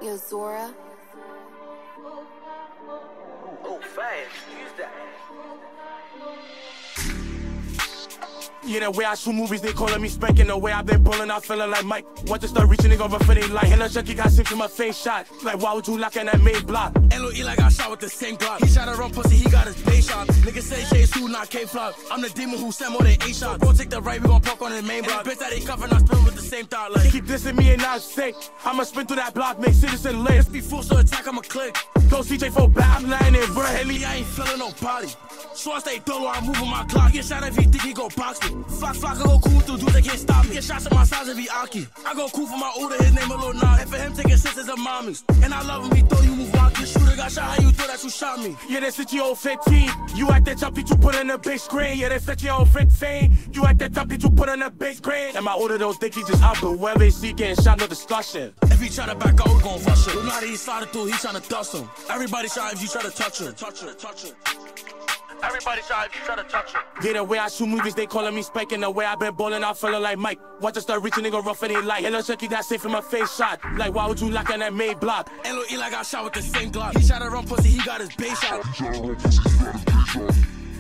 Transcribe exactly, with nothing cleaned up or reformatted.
Yo, Zora. Oh, fast. Use that. Yeah, the way I shoot movies, they calling me spanking. The way I've been pulling, I feeling like Mike. Want to start reaching, they gon' run for they life. Hella junkie got sent to my face shot. Like, why would you lock in that main block? L O E like I shot with the same Glock. He shot a run pussy, he got his base shot. Niggas say Shades who not K-flop. I'm the demon who sent more than eight shots. Bro, take the right, we gon' park on the main block. Bitch that they cover, not spin with the same thought. Like, keep dissing me and not sick. I'ma spin through that block, make citizen lit. be full, so attack, I'ma click. Go C J for bad, I'm lying in, bro. Haley, I ain't feeling nobody. So I stay dolo, I'm moving my clock. Get shot if he think he gon' box me. Flock, flock, I go cool through dudes that can't stop me. Get shots at my size if he Aki. I go cool for my older, his name a Lil Nas. And for him taking sisters and mommies. And I love him, he throw you move rock. Your shooter got shot, how you thought that you shot me? Yeah, they sit you old fifteen. You at that jump that you put on the big screen. Yeah, they set you old fifteen. You at that jump that you put on the big screen. And my older those think he just out, but wherever they see getting shot, no discussion. If he try to back out, we gon' rush him. You know how he sliding through, he tryna dust him. Everybody shot if you try to touch him. Touch it, touch it. Everybody shot if you try to touch him. Yeah, the way I shoot movies, they calling me spanking. The way I been ballin', I feelin' like Mike. Watch us start reaching, they gon' run for they life. Hella junkie got safe from my face shot. Like, why would you lock in that main block? L O E like I shot with the same Glock. He shot a run pussy, he got his base shot. He shot a run pussy, he got his base shot.